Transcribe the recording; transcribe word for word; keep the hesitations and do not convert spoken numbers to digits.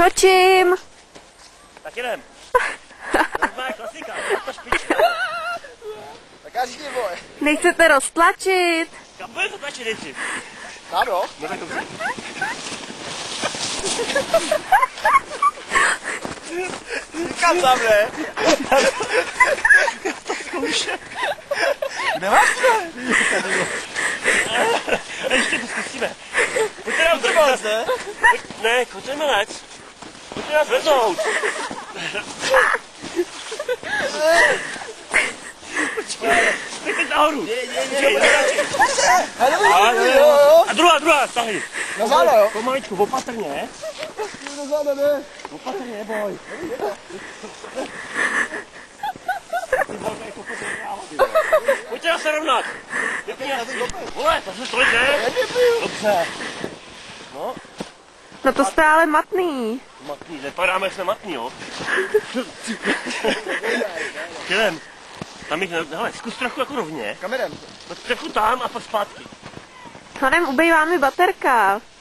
Točím. Tak jdem. To je klasika, to špička. Tak já říkej, boj. Nechcete roztlačit? Kam bude to tlačit nejdřív? Tam jo? No tak dobře. Kam tam ne? Kde máš to? Ještě to zkusíme. Pojďte nám Třeba zrkat. ne? Ne, pojďte melec. Pojďte nás veznout. Pojďte nahoru. Je, je, Počkej, je. A nebo A, jo, jo, jo, jo. A druhá, druhá, stahy. Na záda, jo? Pomaličku, opatrně. Na záda, ne? Opatrně, boj. Pojďte nás se rovnat. Vole, to se stojí, ne? Dobře. No, No to jste ale matný. matný, nepadáme, jak jsme matný, jo? Jdem. Tam jich, hele, zkus trochu jako rovně. Kamerem. Tak trochu tam a pak zpátky. Honem ubejvá mi baterka.